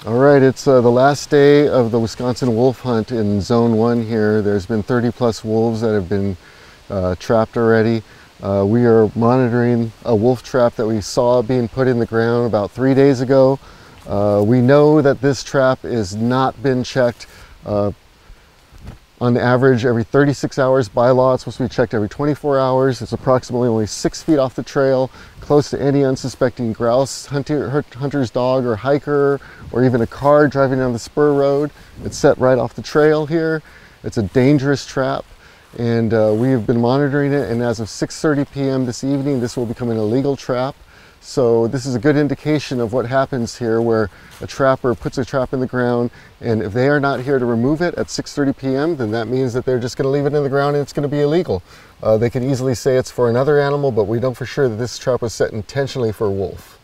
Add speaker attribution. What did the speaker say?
Speaker 1: All right, it's the last day of the Wisconsin wolf hunt in Zone 1 here. There's been 30 plus wolves that have been trapped already. We are monitoring a wolf trap that we saw being put in the ground about 3 days ago. We know that this trap has not been checked on average every 36 hours. By law, it's supposed to be checked every 24 hours. It's approximately only 6 feet off the trail, close to any unsuspecting grouse, hunter's dog or hiker, or even a car driving down the spur road. It's set right off the trail here. It's a dangerous trap, and we have been monitoring it, and as of 6:30 p.m. this evening, this will become an illegal trap. So this is a good indication of what happens here, where a trapper puts a trap in the ground, and if they are not here to remove it at 6:30 p.m., then that means that they're just going to leave it in the ground and it's going to be illegal. They can easily say it's for another animal, but we know for sure that this trap was set intentionally for a wolf.